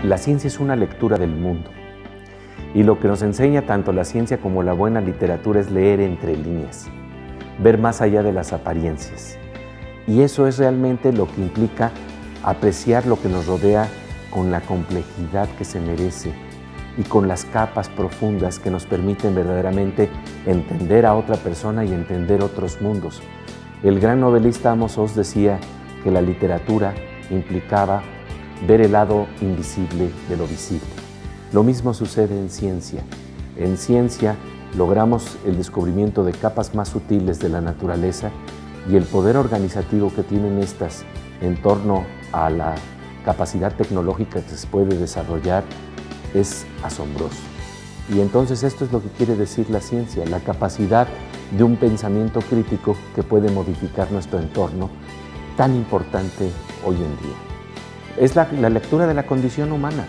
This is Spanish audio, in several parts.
la ciencia es una lectura del mundo. Y lo que nos enseña tanto la ciencia como la buena literatura es leer entre líneas, ver más allá de las apariencias. Y eso es realmente lo que implica apreciar lo que nos rodea con la complejidad que se merece y con las capas profundas que nos permiten verdaderamente entender a otra persona y entender otros mundos. El gran novelista Amos Oz decía que la literatura implicaba ver el lado invisible de lo visible. Lo mismo sucede en ciencia. En ciencia logramos el descubrimiento de capas más sutiles de la naturaleza y el poder organizativo que tienen estas en torno a la capacidad tecnológica que se puede desarrollar es asombroso. Y entonces esto es lo que quiere decir la ciencia, la capacidad de un pensamiento crítico que puede modificar nuestro entorno, tan importante hoy en día. Es la lectura de la condición humana.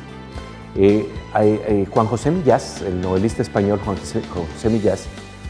Juan José Millás, el novelista español Juan José Millás,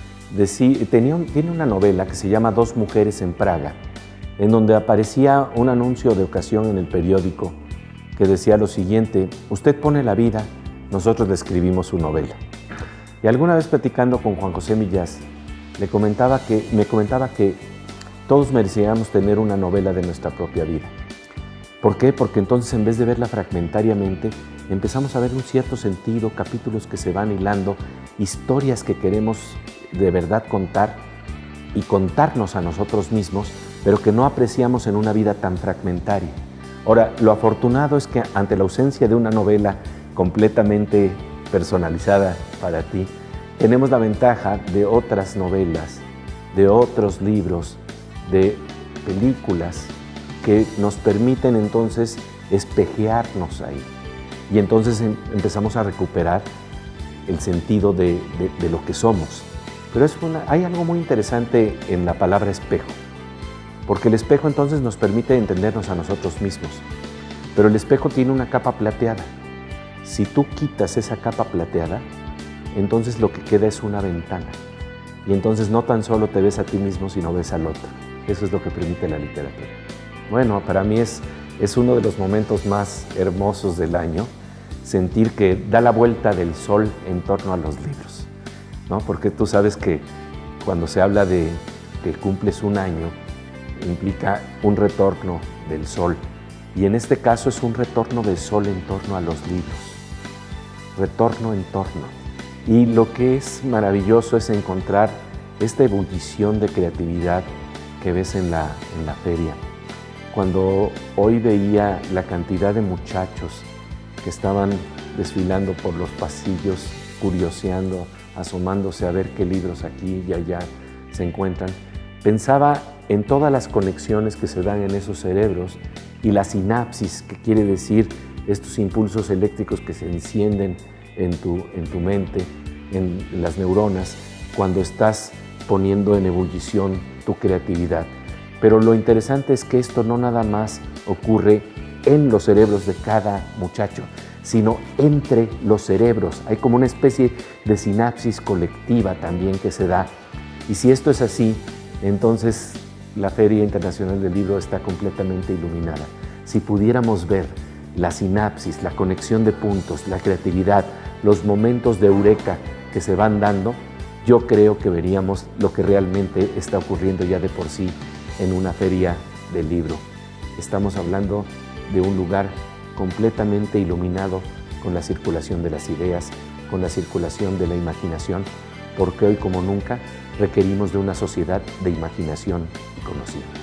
tiene una novela que se llama Dos mujeres en Praga, en donde aparecía un anuncio de ocasión en el periódico que decía lo siguiente: usted pone la vida, nosotros le escribimos su novela. Y alguna vez platicando con Juan José Millás, me comentaba que todos merecíamos tener una novela de nuestra propia vida. ¿Por qué? Porque entonces, en vez de verla fragmentariamente, empezamos a ver un cierto sentido, capítulos que se van hilando, historias que queremos de verdad contar y contarnos a nosotros mismos, pero que no apreciamos en una vida tan fragmentaria. Ahora, lo afortunado es que ante la ausencia de una novela completamente personalizada para ti, tenemos la ventaja de otras novelas, de otros libros, de películas que nos permiten entonces espejearnos ahí. Y entonces empezamos a recuperar el sentido de lo que somos. Pero hay algo muy interesante en la palabra espejo, porque el espejo entonces nos permite entendernos a nosotros mismos. Pero el espejo tiene una capa plateada. Si tú quitas esa capa plateada, entonces lo que queda es una ventana. Y entonces no tan solo te ves a ti mismo, sino ves al otro. Eso es lo que permite la literatura. Bueno, para mí es uno de los momentos más hermosos del año, sentir que da la vuelta del sol en torno a los libros, ¿no? Porque tú sabes que cuando se habla de que cumples un año, implica un retorno del sol. Y en este caso es un retorno del sol en torno a los libros. Retorno en torno. Y lo que es maravilloso es encontrar esta ebullición de creatividad que ves en la feria. Cuando hoy veía la cantidad de muchachos que estaban desfilando por los pasillos, curioseando, asomándose a ver qué libros aquí y allá se encuentran, pensaba en todas las conexiones que se dan en esos cerebros y la sinapsis, que quiere decir estos impulsos eléctricos que se encienden en tu mente, en las neuronas, cuando estás poniendo en ebullición tu creatividad. Pero lo interesante es que esto no nada más ocurre en los cerebros de cada muchacho, sino entre los cerebros. Hay como una especie de sinapsis colectiva también que se da. Y si esto es así, entonces la Feria Internacional del Libro está completamente iluminada. Si pudiéramos ver la sinapsis, la conexión de puntos, la creatividad, los momentos de eureka que se van dando, yo creo que veríamos lo que realmente está ocurriendo ya de por sí en una feria del libro. Estamos hablando de un lugar completamente iluminado con la circulación de las ideas, con la circulación de la imaginación, porque hoy como nunca requerimos de una sociedad de imaginación y conocimiento.